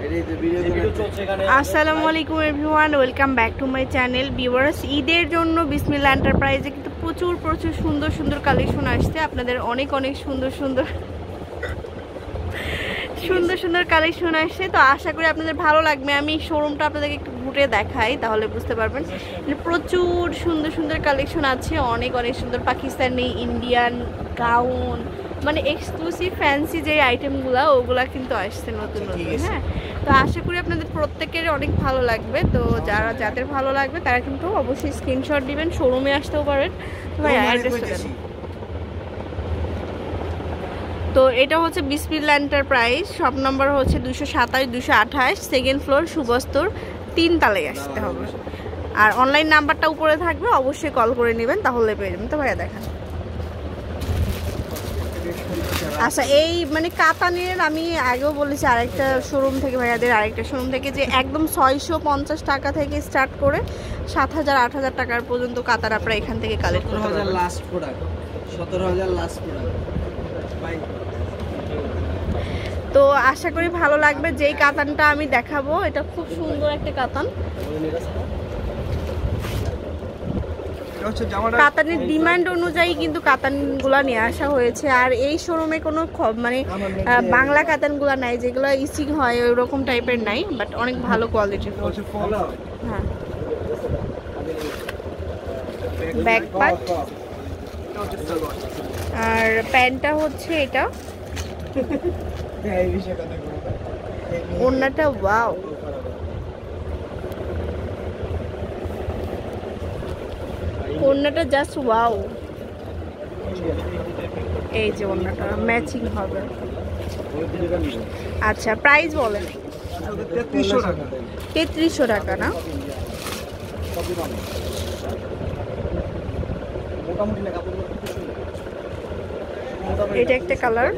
আসসালামু আলাইকুম everyone, welcome back to my channel viewers. ঈদের জন্য বিসমিল্লাহ এন্টারপ্রাইজে কিন্তু প্রচুর সুন্দর সুন্দর কালেকশন আসছে। আপনাদের অনেক সুন্দর সুন্দর কালেকশন আসছে, তো আশা করি আপনাদের ভালো লাগবে। আমি শোরুমটা আপনাদেরকে একটু ঘুরে দেখাই, তাহলে বুঝতে পারবেন। প্রচুর সুন্দর কালেকশন আছে, অনেক সুন্দর পাকিস্তানি, ইন্ডিয়ান গাউন, মানে এক্সক্লুসিভ ফ্যান্সি যে আইটেমগুলো ওগুলা কিন্তু আসছে নতুন। হ্যাঁ, তো আশা করি আপনাদের প্রত্যেকের অনেক ভালো লাগবে। তো যাদের ভালো লাগবে তারা কিন্তু অবশ্যই স্ক্রিনশট দিবেন, শোরুমে আসতেও পারেন। ভাই অ্যাড্রেসটা দেন। তো এটা হচ্ছে বিসমিল্লাহ এন্টারপ্রাইজ, শপ নম্বর হচ্ছে 227 228, সেকেন্ড ফ্লোর, সুবস্তুর 3 তলায় আসতে হবে। আর অনলাইন নাম্বারটা উপরে থাকবে, অবশ্যই কল করে নেবেন, তাহলে পেয়ে যাবেন। তো ভাইয়া দেখেন। আচ্ছা, এই মানে কাতানের আমি আগেও বলেছি আরেকটা শোরুম থেকে, ভাইয়াদের আরেকটা শোরুম থেকে, যে একদম 650 টাকা থেকে স্টার্ট করে 7000 8000 টাকার পর্যন্ত কাতার আপনারা এখান থেকে কালেক্ট করতে পারবেন। 17,000 লাস্ট প্রোডাক্ট, 17,000 লাস্ট প্রোডাক্ট। তো আশা করি ভালো লাগবে। যেই কাতানটা আমি দেখাবো এটা খুব সুন্দর একটা কাতান। কাতানের ডিমান্ড অনুযায়ী কিন্তু কাতানগুলা নিয়ে আসা হয়েছে। আর এই শোরুমে কোনো মানে বাংলা কাতানগুলা নাই, যেগুলো ইচিং হয় ওই রকম টাইপের নাই, বাট অনেক ভালো কোয়ালিটির। হ্যাঁ, ব্যাক পার্ট আর প্যান্টটা হচ্ছে এটা, ওড়নাটা ওয়াও, ওড়নাটা জাস্ট ওয়াও। এই যে ওড়নাটা ম্যাচিং হবে। আচ্ছা, প্রাইস বলেন। 3300 টাকা না? এটা একটা কালার।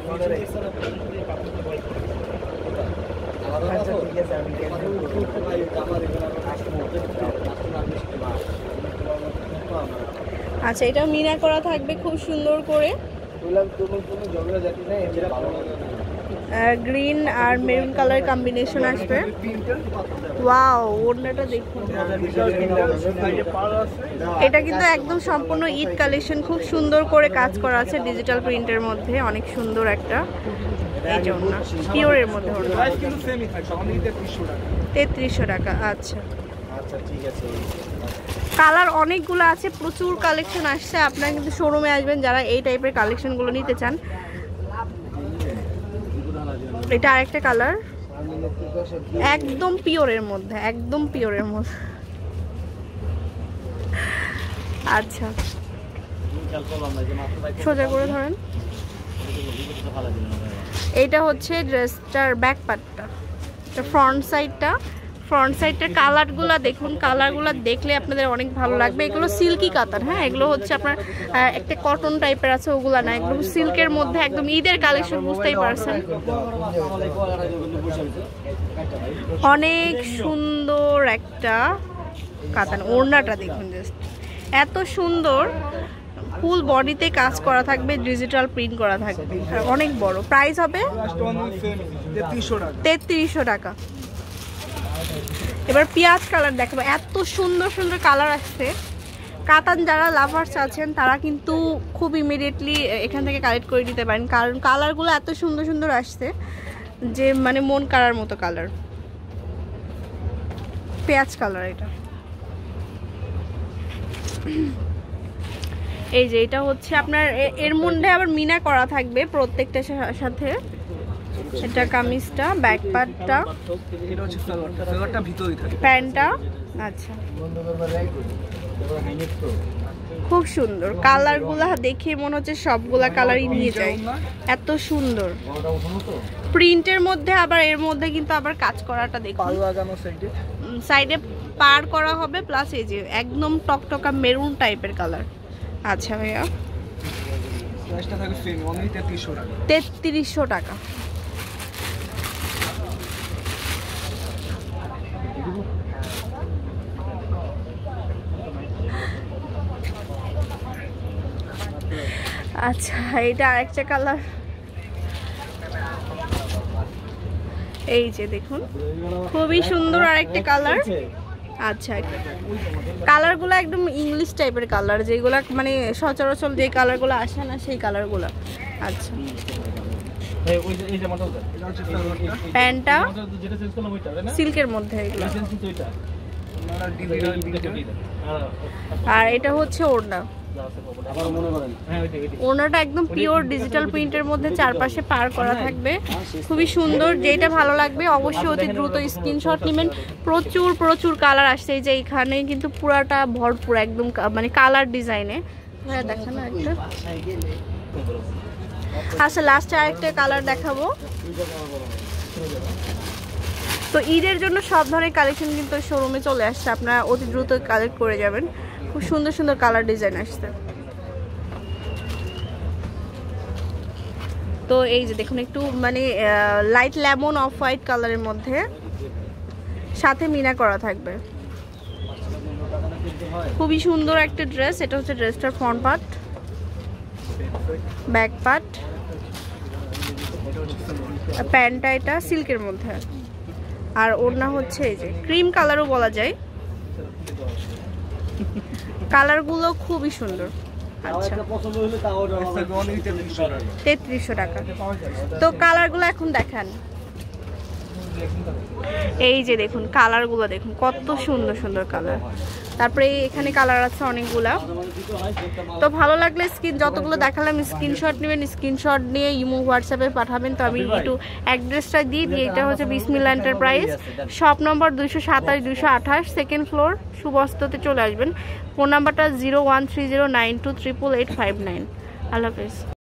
আচ্ছা, এটা মিনা করা থাকবে খুব সুন্দর করে, গ্রিন আর মেরুন কালার কম্বিনেশন আসবে। ওয়াও, ওড়নাটা দেখুন। এটা কিন্তু একদম সম্পূর্ণ ঈদ কালেকশন, খুব সুন্দর করে কাজ করা আছে ডিজিটাল প্রিন্টের মধ্যে, অনেক সুন্দর একটা। এই যে ওড়না পিওরের মধ্যে, 3300 টাকা। আচ্ছা, কালার অনেকগুলো আছে, প্রচুর কালেকশন আসছে। আপনারা কিন্তু শোরুমে আসবেন যারা এই টাইপের কালেকশনগুলো নিতে চান। এটা আরেকটা কালার, একদম পিওরের মধ্যে, একদম পিওরের মধ্যে। আচ্ছা, সোজা করে ধরেন। এইটা হচ্ছে ড্রেসটার ব্যাক পার্টটা, ফ্রন্ট সাইডটার কালারগুলো দেখুন। কালারগুলো দেখলে আপনাদের অনেক ভালো লাগবে। এগুলো সিল্কি কাতান। হ্যাঁ, এগুলো হচ্ছে আপনার একটা কটন টাইপের আছে, ওগুলা না, এগুলো সিল্কের মধ্যে একদম ঈদের কালেকশন, বুঝতেই পারছেন। অনেক সুন্দর একটা কাতান। ওড়নাটা দেখুন, জাস্ট এত সুন্দর, ফুল বডিতে কাজ করা থাকবে, ডিজিটাল প্রিন্ট করা থাকবে, অনেক বড়। প্রাইস হবে 3300 টাকা। এবার পেঁয়াজ কালার দেখাবো, এত সুন্দর কালার আসছে। কাতান যারা লাভার্স আছেন তারা কিন্তু খুব ইমিডিয়েটলি এখান থেকে কালেক্ট করে নিতে পারেন, কারণ কালারগুলো এত সুন্দর আসছে যে মানে মন কাড়ার মতো কালার। পেঁয়াজ কালার এটা। এই যে এটা হচ্ছে আপনার, এর মধ্যে আবার মিনা করা থাকবে প্রত্যেকটার সাথে। এটা কামিজটা, ব্যাক পার্টটা, প্যান্টটা। আচ্ছা, খুব সুন্দর কালারগুলা দেখে মনে হচ্ছে সবগুলা কালারই নিয়ে যায়, এত সুন্দর প্রিন্টের মধ্যে। আবার এর মধ্যে কিন্তু আবার কাজ করাটা দেখুন, সাইডে পার করা হবে, প্লাস এই যে একদম টকটকা মেরুন টাইপের কালার। আচ্ছা ভাইয়া, 3300 টাকা। আচ্ছা, এটা আরেকটা কালার, এই যে দেখুন খুবই সুন্দর আরেকটা কালার। আচ্ছা, কালারগুলো একদম ইংলিশ টাইপের কালার, যেগুলো মানে সচরাচর যে কালারগুলো আসে না সেই কালারগুলো। আচ্ছা, প্যান্টটা সিল্কের মধ্যে এগুলো, আর এটা হচ্ছে ওড়না। ওড়নাটা একদম পিওর ডিজিটাল প্রিন্টের মধ্যে চারপাশে পার করা থাকবে, খুবই সুন্দর। যেটা ভালো লাগবে অবশ্যই অতি দ্রুত স্ক্রিনশট নেবেন। প্রচুর প্রচুর কালার আসছে, এই যে এখানে কিন্তু পুরাটা ভরপুর একদম মানে কালার ডিজাইনে। দেখেন একটা, আচ্ছা লাস্টে আরেকটা কালার দেখাবো। তো ঈদের জন্য সব ধরনের কালেকশন কিন্তু শোরুমে চলে আসছে, আপনারা অতি দ্রুত কালেক্ট করে যাবেন। খুব সুন্দর সুন্দর কালার ডিজাইন আসছে। তো এই যে দেখুন একটু মানে লাইট লেমন অফ হোয়াইট কালারের মধ্যে সাথে মিনা করা থাকবে, খুবই সুন্দর একটা ড্রেস। এটা হচ্ছে ড্রেসটার ফ্রন্ট পার্ট, ব্যাক পার্ট, প্যান্টটা এটা সিল্কের মধ্যে, আর ওড়না হচ্ছে এই যে ক্রিম কালারও বলা যায়। কালারগুলো খুবই সুন্দর। আচ্ছা, 3300 টাকা। তো কালারগুলো এখন দেখান। এই যে দেখুন কালারগুলো দেখুন কত সুন্দর সুন্দর কালার। তারপরে এখানে কালার আছে অনেকগুলা। তো ভালো লাগলে যতগুলো দেখালাম স্ক্রিনশট নেবেন, স্ক্রিনশট নিয়ে ইমো হোয়াটসঅ্যাপে পাঠাবেন। তো আমি একটু অ্যাড্রেসটা দিয়ে দিই। এটা হচ্ছে Bismillah enterprise, shop number 227 228, second floor, সুবস্ততে চলে আসবেন। ফোন নাম্বারটা 01309288859। আল্লাহ হাফেজ।